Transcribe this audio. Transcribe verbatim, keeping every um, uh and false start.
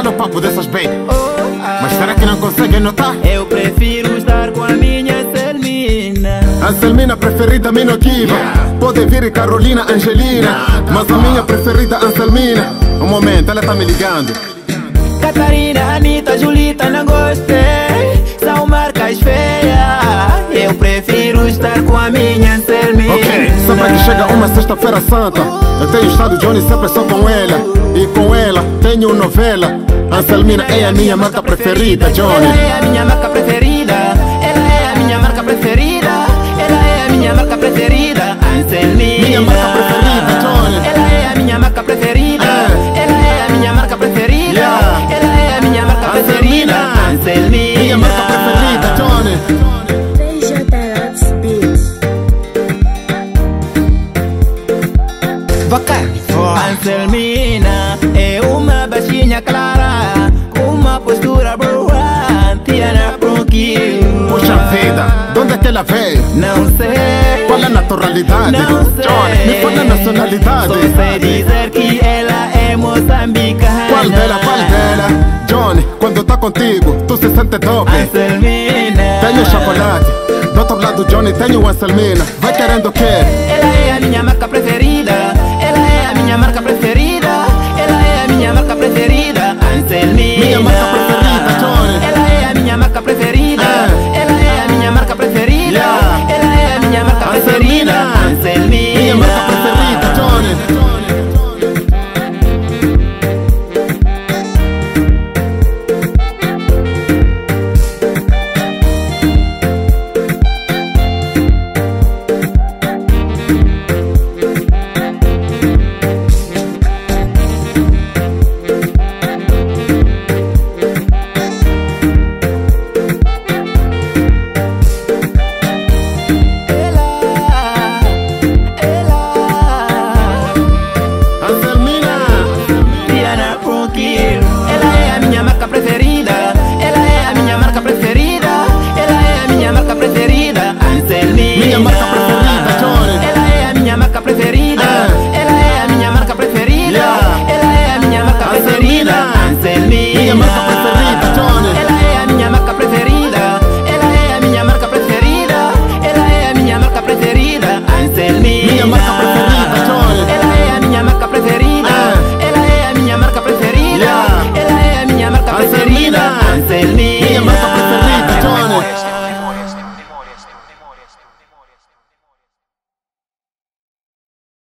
Olha o papo dessas baby. Mas será que não conseguem notar? Eu prefiro estar com a minha Selmina. A Selmina preferida, Minokiva. Yeah. Pode vir Carolina, Angelina. Mas a minha preferida, Anselmina. Um momento, ela tá me ligando. Catarina, Anitta, Julita, não gostei. São marcas feias. Eu prefiro estar com a minha Selmina. Ok, sempre que chega uma sexta-feira santa, eu tenho estado Johnny sempre só com ela. E com ela tenho novela. Anselmina é a minha marca preferida, Johnny. Ela é a minha marca preferida. Ela é a minha marca preferida. Ela é a minha marca preferida, Anselmina. Minha marca preferida, Johnny. Ela é a minha marca preferida. Ela é a minha marca preferida. Ela é a minha marca preferida, Anselmina. Minha marca preferida, Johnny. Anselmina é uma baixinha clara, uma postura boa, Tiana Bronquinho. Puxa vida, de onde é que ela veio? Não sei. Qual é a naturalidade? Não sei. Johnny, me fala a nacionalidade. Só sei dizer que ela é moçambicana. Qual dela, qual dela? Johnny, quando tá contigo, tu se sente dobre. Anselmina. Tenho chocolate, do outro lado Johnny tenho Anselmina. Vai querendo o quê? Ela é a minha marca preferida. Ela é a minha marca preferida. Ela é a minha marca preferida, Anselmina. Minha marca